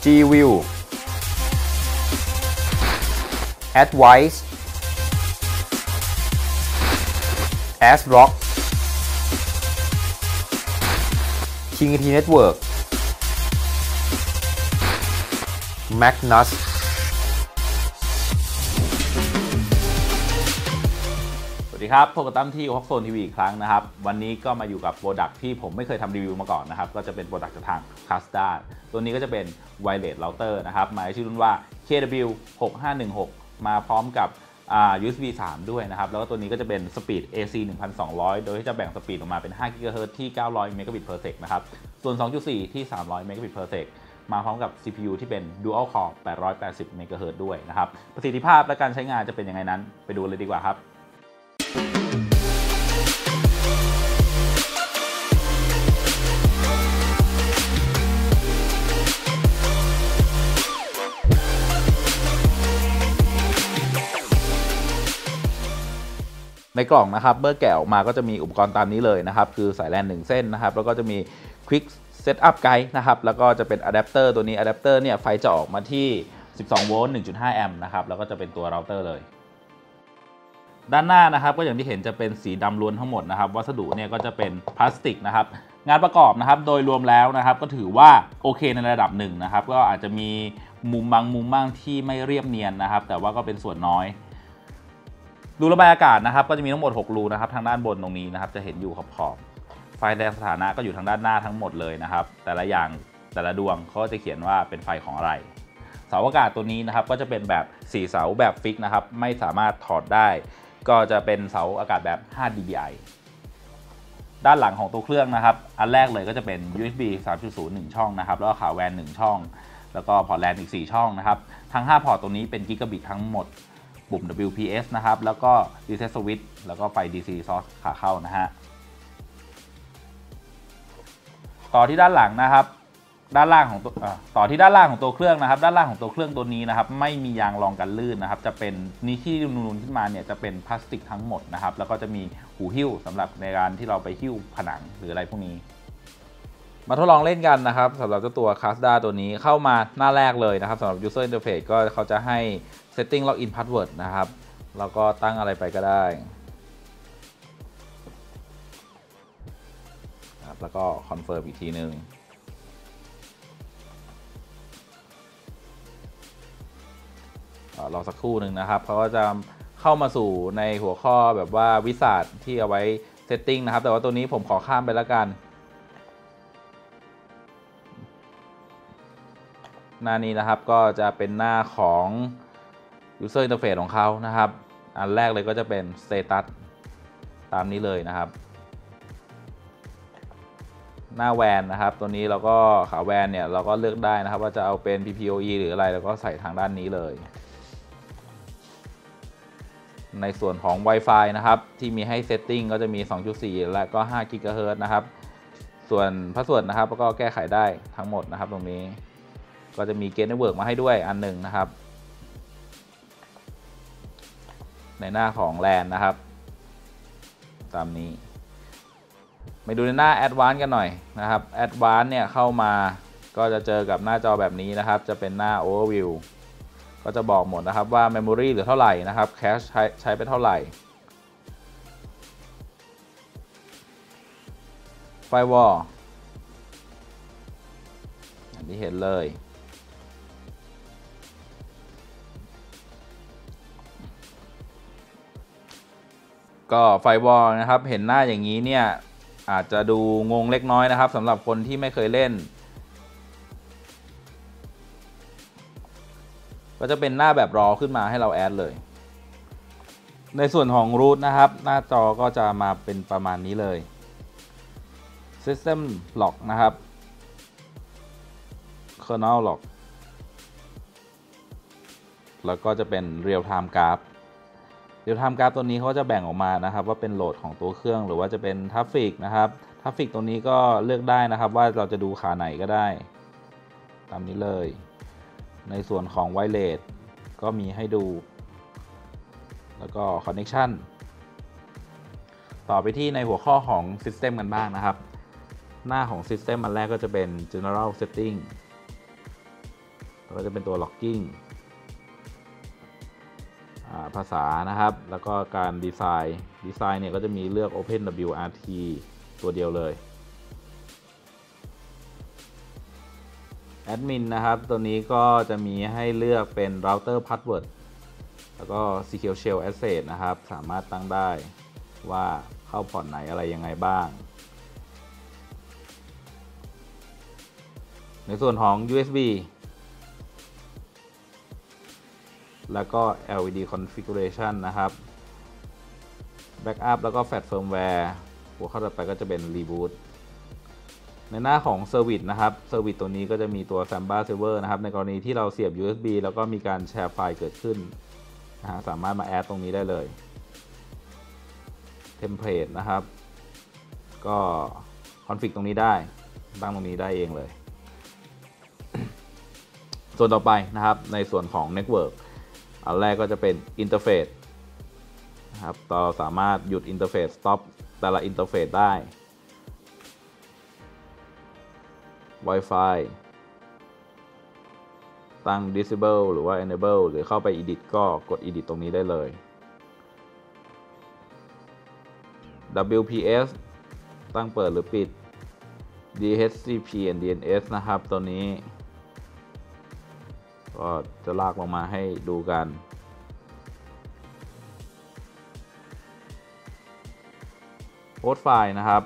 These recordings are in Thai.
G-View Advice ASRock King IT Network Magnusสวัสดีครับพบกับตั้มที่ฮอกโซนทีวีอีกครั้งนะครับวันนี้ก็มาอยู่กับโปรดักที่ผมไม่เคยทำรีวิวมาก่อนนะครับก็จะเป็นโปรดักจากทาง Casda ตัวนี้ก็จะเป็น Wireless Router นะครับหมายชื่อรุ่นว่า KW6516 มาพร้อมกับUSB 3 ด้วยนะครับแล้วก็ตัวนี้ก็จะเป็นสปีด AC 1200 โดยที่จะแบ่งสปีดออกมาเป็น5 GHz ที่900 Mbps นะครับส่วน 2.4 ที่300 Mbps มาพร้อมกับ CPU ที่เป็น Dual Core 880 MHz ด้วยนะครับประสิทธิภาพและการใช้งานจะเป็นยังไงนั้นไปดูเลยดีกว่าครับในกล่องนะครับเมื่อแกะออกมาก็จะมีอุปกรณ์ตามนี้เลยนะครับคือสายแลน1 เส้นนะครับแล้วก็จะมี Quick Setup Guide นะครับแล้วก็จะเป็นอะแดปเตอร์ตัวนี้อะแดปเตอร์เนี่ยไฟจะออกมาที่12 โวลต์ 1.5 แอมป์นะครับแล้วก็จะเป็นตัวเราเตอร์เลยด้านหน้านะครับก็อย่างที่เห็นจะเป็นสีดำล้วนทั้งหมดนะครับวัสดุเนี่ยก็จะเป็นพลาสติกนะครับงานประกอบนะครับโดยรวมแล้วนะครับก็ถือว่าโอเคในระดับหนึ่งนะครับก็อาจจะมีมุมบางที่ไม่เรียบเนียนนะครับแต่ว่าก็เป็นส่วนน้อยรูระบายอากาศนะครับก็จะมีทั้งหมด6 รูนะครับทางด้านบนตรงนี้นะครับจะเห็นอยู่ขอบไฟแดงสถานะก็อยู่ทางด้านหน้าทั้งหมดเลยนะครับแต่ละอย่างแต่ละดวงเขาจะเขียนว่าเป็นไฟของอะไรเสาอากาศตัวนี้นะครับก็จะเป็นแบบ4 เสาแบบฟิกนะครับไม่สามารถถอดได้ก็จะเป็นเสาอากาศแบบ5 dBi ด้านหลังของตัวเครื่องนะครับอันแรกเลยก็จะเป็น USB 3.0 1 ช่องนะครับแล้วก็ขาแวน1 ช่องแล้วก็พอร์ตแลนอีก4 ช่องนะครับทั้ง5 พอร์ตตรงนี้เป็น Gigabit ทั้งหมดปุ่ม WPS นะครับแล้วก็ Reset Switch แล้วก็ไฟ DC Source ขาเข้านะฮะต่อที่ด้านหลังนะครับด้านล่างของตัวต่อที่ด้านล่างของตัวเครื่องนะครับด้านล่างของตัวเครื่องตัวนี้นะครับไม่มียางรองกันลื่นนะครับจะเป็นนี้ที่นูนๆขึ้นมาเนี่ยจะเป็นพลาสติกทั้งหมดนะครับแล้วก็จะมีหูหิ้วสำหรับในการที่เราไปหิ้วผนังหรืออะไรพวกนี้มาทดลองเล่นกันนะครับสำหรับเจ้าตัว Casda ตัวนี้เข้ามาหน้าแรกเลยนะครับสำหรับ User Interface ก็เขาจะให้ Setting Login Password นะครับแล้วก็ตั้งอะไรไปก็ได้แล้วก็คอนเฟิร์มอีกทีนึงรอสักครู่หนึ่งนะครับเขาก็จะเข้ามาสู่ในหัวข้อแบบว่าวิสัชที่เอาไว้เซตติ้งนะครับแต่ว่าตัวนี้ผมขอข้ามไปแล้วกันหน้านี้นะครับก็จะเป็นหน้าของ User Interface ของเขานะครับอันแรกเลยก็จะเป็น Status ตามนี้เลยนะครับหน้าแวนนะครับตัวนี้เราก็ขาแวนเนี่ยเราก็เลือกได้นะครับว่าจะเอาเป็น PPOE หรืออะไรเราก็ใส่ทางด้านนี้เลยในส่วนของ Wi-Fi นะครับที่มีให้เซตติ้งก็จะมี 2.4 และก็5 GHz นะครับส่วนพาสเวิร์ดนะครับก็แก้ไขได้ทั้งหมดนะครับตรงนี้ก็จะมี Gate Network มาให้ด้วยอันหนึ่งนะครับในหน้าของ LAN นะครับตามนี้ไปดูในหน้า Advanced กันหน่อยนะครับ Advanced เนี่ยเข้ามาก็จะเจอกับหน้าจอแบบนี้นะครับจะเป็นหน้า Overview ก็จะบอกหมดนะครับว่า Memory เหลือเท่าไหร่นะครับ Cache ใช้ไปเท่าไหร่ Firewall อย่างที่เห็นเลยก็ไฟวอลนะครับเห็นหน้าอย่างนี้เนี่ยอาจจะดูงงเล็กน้อยนะครับสำหรับคนที่ไม่เคยเล่นก็จะเป็นหน้าแบบรอขึ้นมาให้เราแอดเลยในส่วนของรูทนะครับหน้าจอก็จะมาเป็นประมาณนี้เลย System Lock นะครับ Kernel Lock แล้วก็จะเป็น Real Time Graphเดี๋ยวทำกราฟตัวนี้เขาจะแบ่งออกมานะครับว่าเป็นโหลดของตัวเครื่องหรือว่าจะเป็นทราฟฟิกนะครับทราฟฟิกตรงนี้ก็เลือกได้นะครับว่าเราจะดูขาไหนก็ได้ตามนี้เลยในส่วนของไวเลสก็มีให้ดูแล้วก็คอนเนคชั่นต่อไปที่ในหัวข้อของ System กันบ้างนะครับหน้าของ System อันแรกก็จะเป็น General Setting ก็จะเป็นตัว Logging ภาษานะครับแล้วก็การดีไซน์เนี่ยก็จะมีเลือก OpenWRT ตัวเดียวเลยแอดมินนะครับตัวนี้ก็จะมีให้เลือกเป็น Router Password แล้วก็ Secure Shell Access นะครับสามารถตั้งได้ว่าเข้าพอร์ตไหนอะไรยังไงบ้างในส่วนของ USB แล้วก็ LED Configuration นะครับ Backup แล้วก็ Flash Firmware หัวข้อต่อไปก็จะเป็น Reboot ในหน้าของ Service นะครับ Service ตัวนี้ก็จะมีตัว Samba Server นะครับในกรณีที่เราเสียบ USB แล้วก็มีการแชร์ไฟล์เกิดขึ้นนะฮะสามารถมาแอดตรงนี้ได้เลย Template นะครับก็คอนฟิกตรงนี้ได้ตั้งตรงนี้ได้เองเลย ส่วนต่อไปนะครับในส่วนของ Network อันแรกก็จะเป็น Interface นะครับเราสามารถหยุด Interface Stop แต่ละ Interface ได้ Wi-Fi ตั้ง Disable หรือว่า Enable หรือเข้าไป Edit ก็กด Edit ตรงนี้ได้เลย WPS ตั้งเปิดหรือปิด DHCP and DNS นะครับตัวนี้ก็จะลากลงมาให้ดูกันโฮสต์ไฟล์นะครับ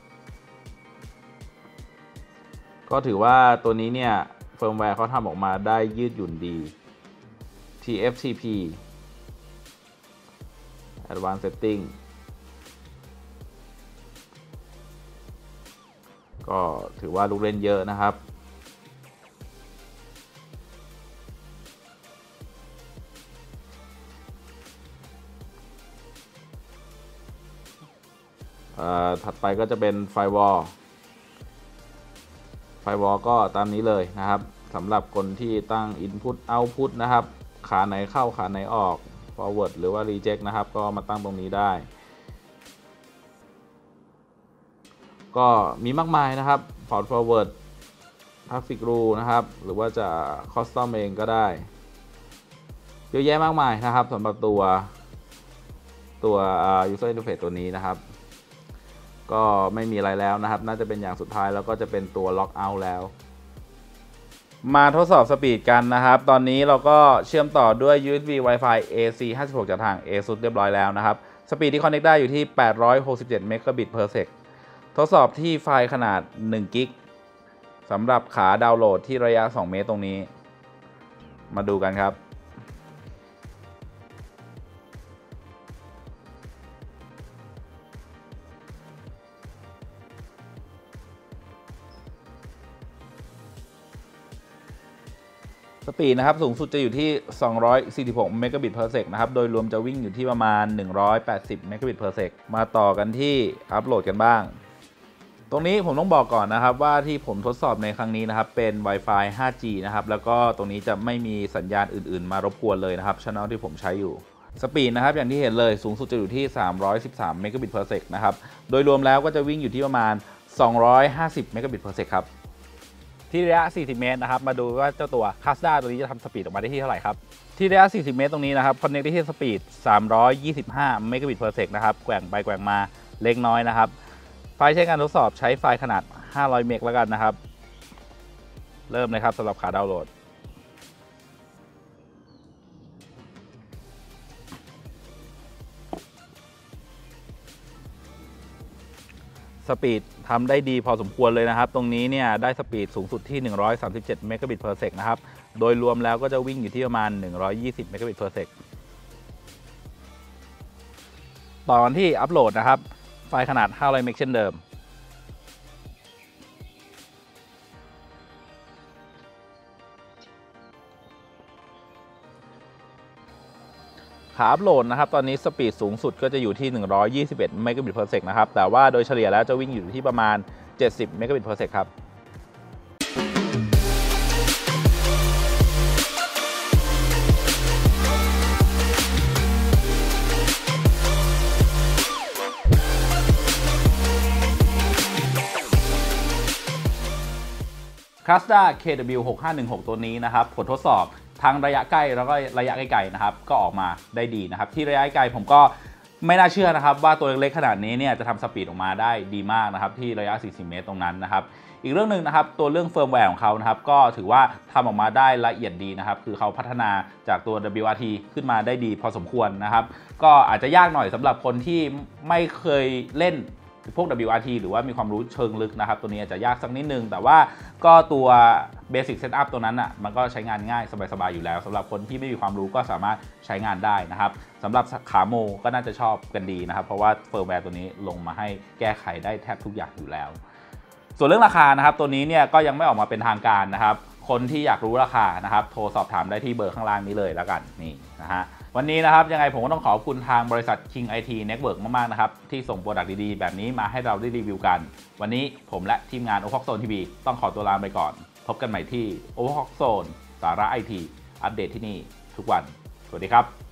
ก็ถือว่าตัวนี้เนี่ยเฟิร์มแวร์เขาทำออกมาได้ยืดหยุ่นดี TFTP Advanced Setting ก็ถือว่าลูกเล่นเยอะนะครับถัดไปก็จะเป็นไฟวอลก็ตามนี้เลยนะครับสำหรับคนที่ตั้ง Input Output นะครับขาไหนเข้าขาไหนออก Forward หรือว่า Reject นะครับก็มาตั้งตรงนี้ได้ก็มีมากมายนะครับ Port Forward Traffic Rule นะครับหรือว่าจะ Custom เองก็ได้เยอะแยะมากมายนะครับสำหรับตัว User Interface ตัวนี้นะครับก็ไม่มีอะไรแล้วนะครับน่าจะเป็นอย่างสุดท้ายแล้วก็จะเป็นตัว Log Out แล้วมาทดสอบสปีดกันนะครับตอนนี้เราก็เชื่อมต่อด้วย USB Wi-Fi AC 56จากทาง ASUS เรียบร้อยแล้วนะครับสปีดที่ Connect ได้อยู่ที่867 Mbps ทดสอบที่ไฟล์ขนาด1 กิกสำหรับขาดาวน์โหลดที่ระยะ2 เมตรตรงนี้มาดูกันครับสปีดนะครับสูงสุดจะอยู่ที่246 Mbps นะครับโดยรวมจะวิ่งอยู่ที่ประมาณ180 Mbps มาต่อกันที่อัปโหลดกันบ้างตรงนี้ผมต้องบอกก่อนนะครับว่าที่ผมทดสอบในครั้งนี้นะครับเป็น Wi-Fi 5G นะครับแล้วก็ตรงนี้จะไม่มีสัญญาณอื่นๆมารบกวนเลยนะครับ Channel ที่ผมใช้อยู่สปีดนะครับอย่างที่เห็นเลยสูงสุดจะอยู่ที่313 Mbps นะครับโดยรวมแล้วก็จะวิ่งอยู่ที่ประมาณ250 Mbps ครับที่ระยะ40 เมตรนะครับมาดูว่าเจ้าตัว Kazda ตัวนี้จะทำสปีดออกมาได้ที่เท่าไหร่ครับที่ระยะ40 เมตรตรงนี้นะครับ Connect ได้ที่สปีด325 Mbps นะครับแกว่งไปแกว่งมาเล็กน้อยนะครับไฟล์ใช้การทดสอบใช้ไฟล์ขนาด500 เมกแล้วกันนะครับเริ่มเลยครับสำหรับขาดาวน์โหลดสปีดทำได้ดีพอสมควรเลยนะครับตรงนี้เนี่ยได้สปีดสูงสุดที่137 Mbps นะครับโดยรวมแล้วก็จะวิ่งอยู่ที่ประมาณ120 Mbps ต่อกันที่อัปโหลดนะครับไฟล์ขนาด500 เมกเช่นเดิมขาอัปโหลดนะครับตอนนี้สปีดสูงสุดก็จะอยู่ที่121 Mbps นะครับแต่ว่าโดยเฉลี่ยแล้วจะวิ่งอยู่ที่ประมาณ70 Mbps ครับ Casta KW6516 ตัวนี้นะครับผลทดสอบทั้งระยะใกล้แล้วก็ระยะไกลๆนะครับก็ออกมาได้ดีนะครับที่ระยะไกลผมก็ไม่น่าเชื่อนะครับว่าตัวเล็กๆขนาดนี้เนี่ยจะทำสปีดออกมาได้ดีมากนะครับที่ระยะ40 เมตรตรงนั้นนะครับอีกเรื่องหนึ่งนะครับตัวเรื่องเฟิร์มแวร์ของเขานะครับก็ถือว่าทำออกมาได้ละเอียดดีนะครับคือเขาพัฒนาจากตัว WRT ขึ้นมาได้ดีพอสมควรนะครับก็อาจจะยากหน่อยสำหรับคนที่ไม่เคยเล่นพวก WRT หรือว่ามีความรู้เชิงลึกนะครับตัวนี้อาจจะยากสักนิดนึงแต่ว่าก็ตัว Basic Setup ตัวนั้นอ่ะมันก็ใช้งานง่ายสบายๆอยู่แล้วสำหรับคนที่ไม่มีความรู้ก็สามารถใช้งานได้นะครับสำหรับขาโมก็น่าจะชอบกันดีนะครับเพราะว่าเฟิร์มแวร์ตัวนี้ลงมาให้แก้ไขได้แทบทุกอย่างอยู่แล้วส่วนเรื่องราคานะครับตัวนี้เนี่ยก็ยังไม่ออกมาเป็นทางการนะครับคนที่อยากรู้ราคานะครับโทรสอบถามได้ที่เบอร์ข้างล่างนี้เลยแล้วกันนี่นะฮะวันนี้นะครับยังไงผมก็ต้องขอบคุณทางบริษัท King IT Network มากๆนะครับที่ส่งโปรดักต์ดีๆแบบนี้มาให้เราได้รีวิวกันวันนี้ผมและทีมงาน Overclock Zone TV ต้องขอตัวลาไปก่อนพบกันใหม่ที่ Overclock Zone สาระ IT อัปเดตที่นี่ทุกวันสวัสดีครับ